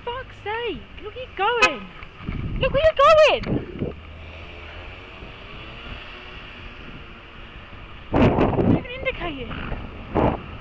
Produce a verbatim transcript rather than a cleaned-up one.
fuck's sake! Look where you're going! Look where you're going! Not even indicating!